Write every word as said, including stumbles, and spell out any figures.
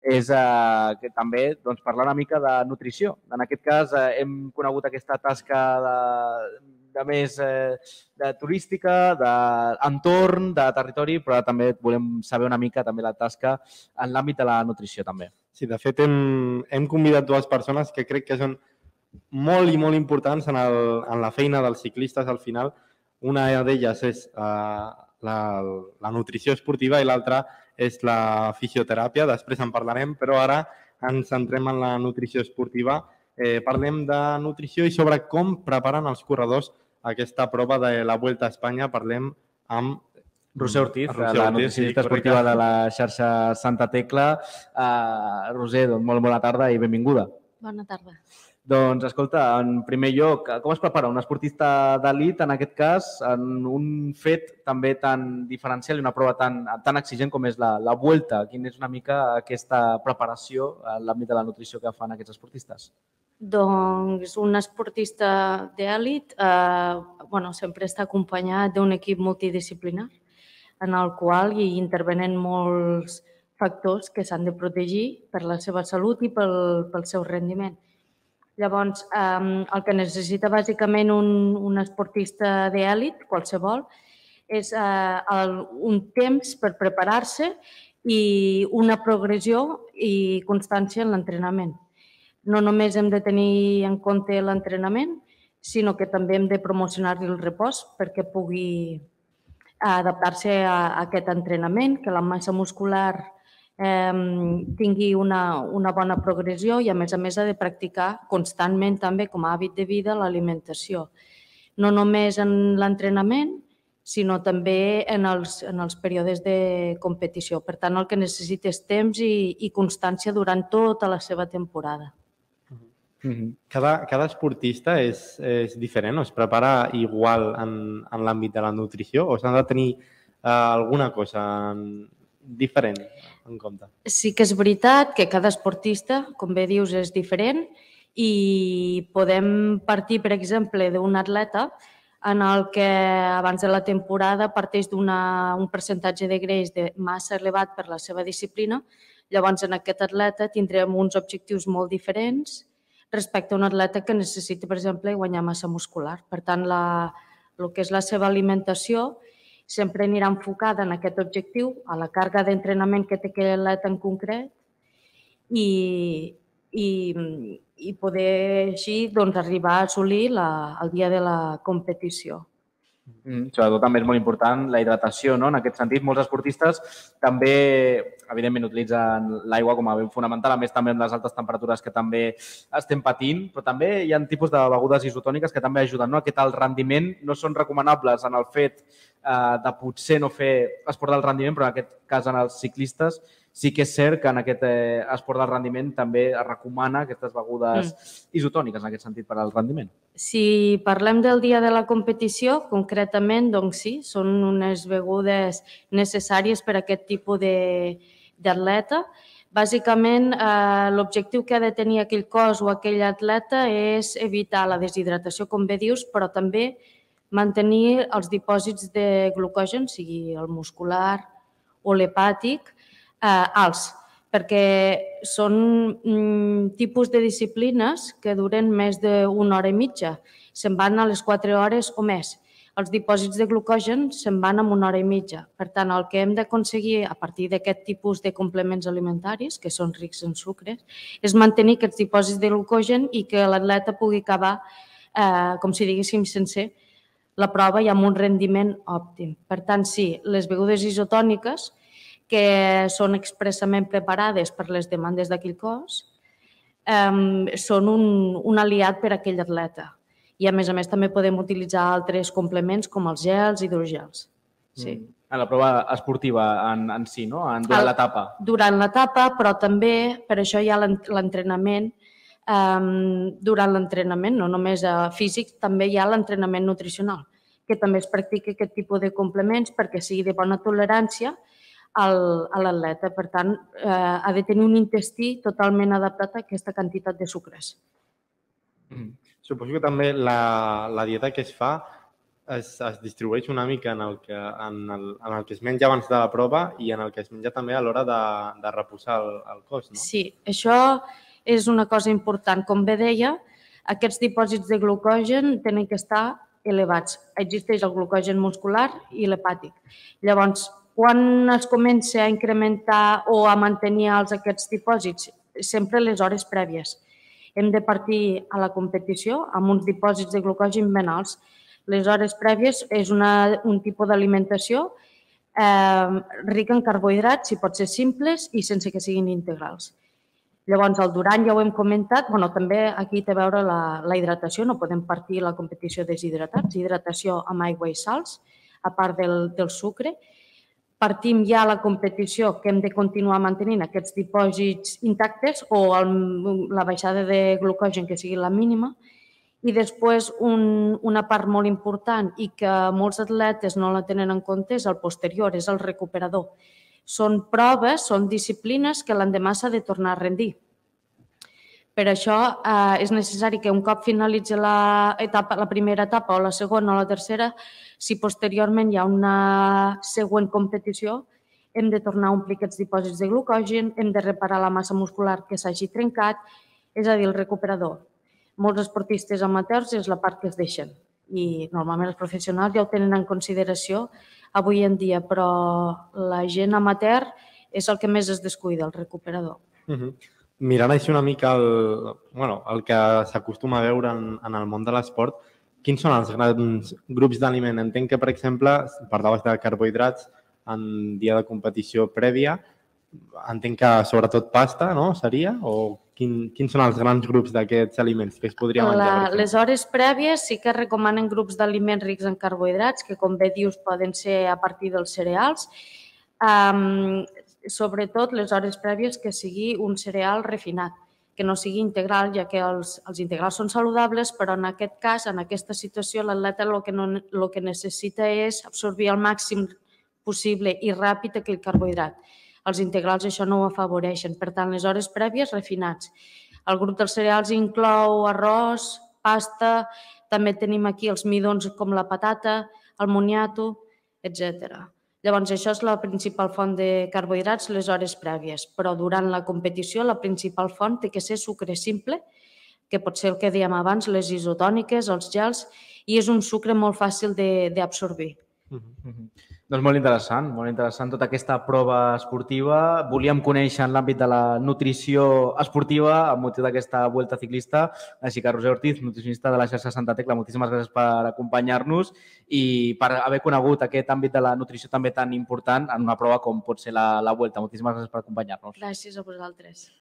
és que també parlar una mica de nutrició. En aquest cas hem conegut aquesta tasca de més turística, d'entorn, de territori, però també volem saber una mica també la tasca en l'àmbit de la nutrició també. Sí, de fet hem convidat dues persones que crec que són molt i molt importants en la feina dels ciclistes al final. Una d'elles és la nutrició esportiva i l'altra és la fisioteràpia, després en parlarem, però ara ens centrem en la nutrició esportiva. Parlem de nutrició i sobre com preparen els corredors aquesta prova de la Vuelta a Espanya. Parlem amb Roser Ortiz, la nutricionista esportiva de la xarxa Santa Tecla. Roser, molt bona tarda i benvinguda. Bona tarda. Doncs, escolta, en primer lloc, com es prepara un esportista d'elit, en aquest cas, en un fet també tan diferencial i una prova tan exigent com és la Vuelta? Quina és una mica aquesta preparació en l'àmbit de la nutrició que fan aquests esportistes? Doncs un esportista d'elit sempre està acompanyat d'un equip multidisciplinar en el qual hi intervenen molts factors que s'han de protegir per la seva salut i pel seu rendiment. Llavors, el que necessita bàsicament un esportista d'elit, qualsevol, és un temps per preparar-se i una progressió i constància en l'entrenament. No només hem de tenir en compte l'entrenament, sinó que també hem de promocionar-li el repòs perquè pugui adaptar-se a aquest entrenament, que la massa muscular tingui una bona progressió i, a més a més, ha de practicar constantment també com a hàbit de vida l'alimentació. No només en l'entrenament, sinó també en els períodes de competició. Per tant, el que necessita és temps i constància durant tota la seva temporada. Cada esportista és diferent o es prepara igual en l'àmbit de la nutrició o s'ha de tenir alguna cosa diferent en compte? Sí que és veritat que cada esportista, com bé dius, és diferent i podem partir, per exemple, d'un atleta en el que abans de la temporada parteix d'un percentatge de greix de massa elevat per la seva disciplina. Llavors, en aquest atleta tindrem uns objectius molt diferents respecte a un atleta que necessita, per exemple, guanyar massa muscular. Per tant, el que és la seva alimentació sempre anirà enfocada en aquest objectiu, a la càrrega d'entrenament que té aquell atleta en concret i poder així arribar a assolir el dia de la competició. Sobretot també és molt important la hidratació, no? En aquest sentit, molts esportistes també, evidentment, utilitzen l'aigua com a ben fonamental, a més també amb les altes temperatures que també estem patint, però també hi ha tipus de begudes isotòniques que també ajuden, no? Aquest alt rendiment no són recomanables en el fet de potser no fer esport d'alt rendiment, però en aquest cas en els ciclistes sí que és cert que en aquest esport d'alt rendiment també es recomana aquestes begudes isotòniques en aquest sentit per al rendiment. Si parlem del dia de la competició, concretament, doncs sí, són unes begudes necessàries per a aquest tipus d'atleta. Bàsicament, l'objectiu que ha de tenir aquell cos o aquell atleta és evitar la deshidratació, com bé dius, però també mantenir els dipòsits de glucogen, sigui el muscular o l'hepàtic, alts, perquè són tipus de disciplines que duren més d'una hora i mitja. Se'n van a les quatre hores o més. Els dipòsits de glucogen se'n van en una hora i mitja. Per tant, el que hem d'aconseguir a partir d'aquest tipus de complements alimentaris, que són rics en sucres, és mantenir aquests dipòsits de glucogen i que l'atleta pugui acabar, com si diguéssim, sense la prova i amb un rendiment òptim. Per tant, sí, les begudes isotòniques, que són expressament preparades per les demandes d'aquell cos, són un aliat per a aquell atleta. I, a més a més, també podem utilitzar altres complements com els gels i hidrogels. En la prova esportiva en si, no? Durant l'etapa. Durant l'etapa, però també, per això hi ha l'entrenament. Durant l'entrenament, no només físic, també hi ha l'entrenament nutricional, que també es practica aquest tipus de complements perquè sigui de bona tolerància a l'atleta. Per tant, ha de tenir un intestí totalment adaptat a aquesta quantitat de sucres. Suposo que també la dieta que es fa es, es distribueix una mica en el, que, en, el, en el que es menja abans de la prova i en el que es menja també a l'hora de, de reposar el, el cos, no? Sí, això és una cosa important. Com bé deia, aquests dipòsits de glucogen tenen que estar elevats. Existeix el glucogen muscular i l'hepàtic. Llavors, quan es comença a incrementar o a mantenir els aquests dipòsits? Sempre les hores prèvies. Hem de partir a la competició amb uns dipòsits de glucogen ben alts. Les hores prèvies és una, un tipus d'alimentació eh, rica en carbohidrats, si pot ser simples i sense que siguin integrals. Llavors, el durant ja ho hem comentat, bueno, també aquí té a veure la, la hidratació, no podem partir la competició deshidratats, hidratació amb aigua i salts, a part del, del sucre. Partim ja a la competició que hem de continuar mantenint aquests dipòsits intactes o el, la baixada de glucogen que sigui la mínima. I després un, una part molt important i que molts atletes no la tenen en compte és el posterior, és el recuperador. Són proves, són disciplines que l'endemà s'ha de tornar a rendir. Per això eh, és necessari que un cop finalitzi la, etapa, la primera etapa o la segona o la tercera, si posteriorment hi ha una següent competició, hem de tornar a omplir aquests dipòsits de glucogen, hem de reparar la massa muscular que s'hagi trencat, és a dir, el recuperador. Molts esportistes amateurs és la part que es deixen i normalment els professionals ja ho tenen en consideració avui en dia, però la gent amateur és el que més es descuida, el recuperador. Uh-huh. Mirant així una mica el, bueno, el que s'acostuma a veure en, en el món de l'esport, quins són els grans grups d'aliment? Entenc que, per exemple, parlaves de carbohidrats en dia de competició prèvia, entenc que sobretot pasta, no? Seria? O quin, quins són els grans grups d'aquests aliments que es podria menjar? La, les hores prèvies sí que recomanen grups d'aliments rics en carbohidrats, que com bé dius poden ser a partir dels cereals. Um, sobretot les hores prèvies que sigui un cereal refinat, que no sigui integral, ja que els, els integrals són saludables, però en aquest cas, en aquesta situació, l'atleta el que, no, el que necessita és absorbir al màxim possible i ràpid aquell carbohidrat. Els integrals això no ho afavoreixen. Per tant, les hores prèvies refinats. El grup dels cereals inclou arròs, pasta, també tenim aquí els midons com la patata, el moniato, etcètera. Llavors, això és la principal font de carbohidrats, les hores prèvies. Però durant la competició, la principal font té que ser sucre simple, que pot ser el que dèiem abans, les isotòniques, els gels, i és un sucre molt fàcil d'absorbir. Mm-hmm. Doncs molt interessant, molt interessant tota aquesta prova esportiva. Volíem conèixer en l'àmbit de la nutrició esportiva amb motiu d'aquesta Vuelta Ciclista. Així que Roser Ortiz, nutricionista de la xarxa Santa Tecla, moltíssimes gràcies per acompanyar-nos i per haver conegut aquest àmbit de la nutrició també tan important en una prova com pot ser la, la Vuelta. Moltíssimes gràcies per acompanyar-nos. Gràcies a vosaltres.